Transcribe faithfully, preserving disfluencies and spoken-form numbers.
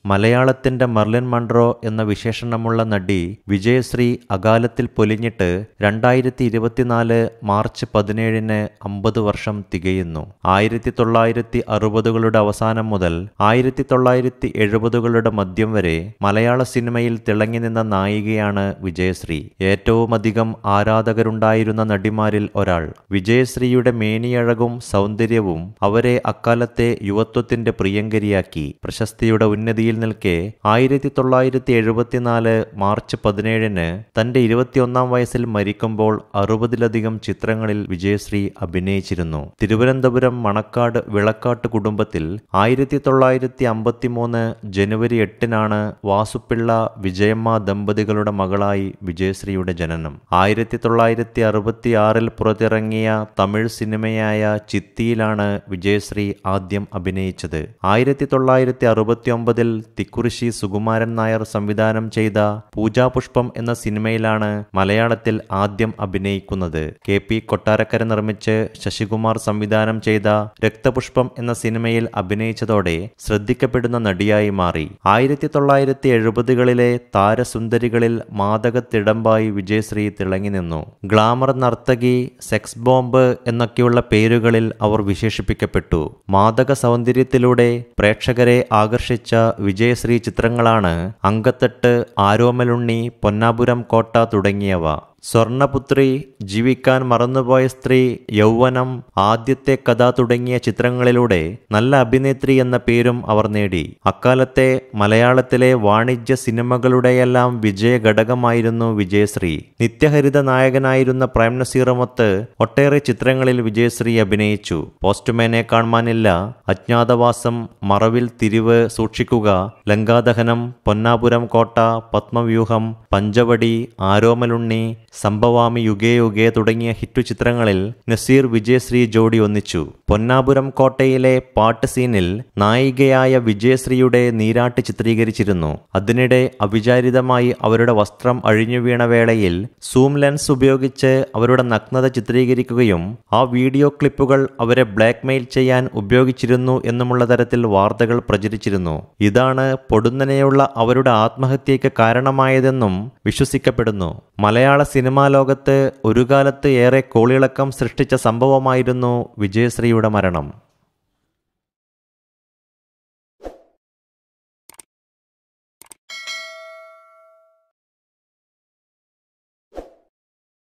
മലയാളത്തിന്റെ Marilyn Munro എന്ന വിശേഷണമുള്ള നടി വിജയശ്രീ അകാലത്തിൽ പൊലിഞ്ഞിട്ട് രണ്ടായിരത്തി ഇരുപത്തിനാല് മാർച്ച് പതിനേഴിന് അമ്പത് വർഷം തികയുന്നു. ആയിരത്തി തൊള്ളായിരത്തി അറുപതുകളുടെ അവസാനം മുതൽ ആയിരത്തി തൊള്ളായിരത്തി എഴുപതുകളുടെ മധ്യം വരെ മലയാള സിനിമയിൽ തിളങ്ങി നിന്ന നായികയാണ് വിജയശ്രീ. ഏറ്റവുമധികം ആരാധകരുണ്ടായിരുന്ന നടിമാരിൽ ഒരാൾ. വിജയശ്രീയുടെ മേനിയഴകും സൗന്ദര്യവും അവരെ അക്കാലത്തെ യുവത്വത്തിന്റെ പ്രിയങ്കരിയാക്കി. പ്രശസ്തിയുടെ ഉന്നതിയിൽ നിൽക്കെ ആയിരത്തി തൊള്ളായിരത്തി എഴുപത്തിനാല് മാർച്ച് പതിനേഴിന് തന്റെ ഇരുപത്തിയൊന്നാം വയസ്സിൽ മരിക്കുമ്പോൾ അറുപതിലധികം ചിത്രങ്ങളിൽ വിജയശ്രീ അഭിനയിച്ചിരുന്നു. തിരുവനന്തപുരം മണക്കാട് വിളക്കാട്ട് കുടുംബത്തിൽ ആയിരത്തി തൊള്ളായിരത്തി അമ്പത്തി മൂന്ന് ജനുവരി എട്ടിനാണ് വാസുപ്പിള്ള വിജയമ്മ ദമ്പതികളുടെ മകളായി വിജയശ്രീയുടെ ജനനം. ആയിരത്തി തൊള്ളായിരത്തി അറുപത്തി ആറിൽ പുറത്തിറങ്ങിയ തമിഴ് സിനിമയായ ചിത്തിയിലാണ് വിജയശ്രീ ആദ്യം അഭിനയിച്ചത്. ആയിരത്തി തൊള്ളായിരത്തി അറുപത്തി ഒമ്പതിൽ തിക്കുറിശി സുകുമാരൻ നായർ സംവിധാനം ചെയ്ത പൂജാപുഷ്പം എന്ന സിനിമയിലാണ് മലയാളത്തിൽ ആദ്യം അഭിനയിക്കുന്നത്. കെ പി കൊട്ടാരക്കര നിർമ്മിച്ച് ശശികുമാർ സംവിധാനം ചെയ്ത രക്തപുഷ്പം എന്ന സിനിമയിൽ അഭിനയിച്ചതോടെ ശ്രദ്ധിക്കപ്പെടുന്ന നടിയായി മാറി. ആയിരത്തി തൊള്ളായിരത്തി എഴുപതുകളിലെ താരസുന്ദരികളിൽ മാദകത്തിടമ്പായി വിജയശ്രീ തിളങ്ങി നിന്നു. ഗ്ലാമർ നർത്തകി, സെക്സ് ബോംബ് എന്നൊക്കെയുള്ള പേരുകളിൽ അവർ വിശേഷിപ്പിക്കപ്പെട്ടു. മാദക സൗന്ദര്യത്തിലൂടെ പ്രേക്ഷകരെ ആകർഷിച്ച വിജയശ്രീ ചിത്രങ്ങളാണ് അങ്കത്തട്ട്, ആരോമലുണ്ണി, പൊന്നാപുരം കോട്ട തുടങ്ങിയവ. സ്വർണപുത്രി, ജീവിക്കാൻ മറന്നുപോയ സ്ത്രീ, യൗവനം, ആദ്യത്തെ കഥ തുടങ്ങിയ ചിത്രങ്ങളിലൂടെ നല്ല അഭിനേത്രി എന്ന പേരും അവർ നേടി. അക്കാലത്തെ മലയാളത്തിലെ വാണിജ്യ സിനിമകളുടെയെല്ലാം വിജയഘടകമായിരുന്നു വിജയശ്രീ. നിത്യഹരിത നായകനായിരുന്ന പ്രേം നസീറുമൊത്ത് ഒട്ടേറെ ചിത്രങ്ങളിൽ വിജയശ്രീ അഭിനയിച്ചു. പോസ്റ്റ്മാനെ കാണാനില്ല, അജ്ഞാതവാസം, മറവിൽ തിരിവ് സൂക്ഷിക്കുക, ലങ്കാദഹനം, പൊന്നാപുരം കോട്ട, പത്മവ്യൂഹം, പഞ്ചവടി, ആരോമലുണ്ണി, സംഭവാമി യുഗേ യുഗേ തുടങ്ങിയ ഹിറ്റു ചിത്രങ്ങളിൽ നസീർ വിജയശ്രീ ജോഡി ഒന്നിച്ചു. പൊന്നാപുരം കോട്ടയിലെ പാട്ട് സീനിൽ നായികയായ വിജയശ്രീയുടെ നീരാട്ട് ചിത്രീകരിച്ചിരുന്നു. അതിനിടെ അവിചാരിതമായി അവരുടെ വസ്ത്രം അഴിഞ്ഞു വീണ വേളയിൽ സൂം ലെൻസ് ഉപയോഗിച്ച് അവരുടെ നഗ്നത ചിത്രീകരിക്കുകയും ആ വീഡിയോ ക്ലിപ്പുകൾ അവരെ ബ്ലാക്ക്മെയിൽ ചെയ്യാൻ ഉപയോഗിച്ചിരുന്നു എന്നുമുള്ള തരത്തിൽ വാർത്തകൾ പ്രചരിച്ചിരുന്നു. ഇതാണ് പൊടുന്നനെയുള്ള അവരുടെ ആത്മഹത്യയ്ക്ക് കാരണമായതെന്നും വിശ്വസിക്കപ്പെടുന്നു. മലയാള സിനിമാ ലോകത്ത് ഒരു കാലത്ത് ഏറെ കോളിളക്കം സൃഷ്ടിച്ച സംഭവമായിരുന്നു വിജയശ്രീയുടെ മരണം.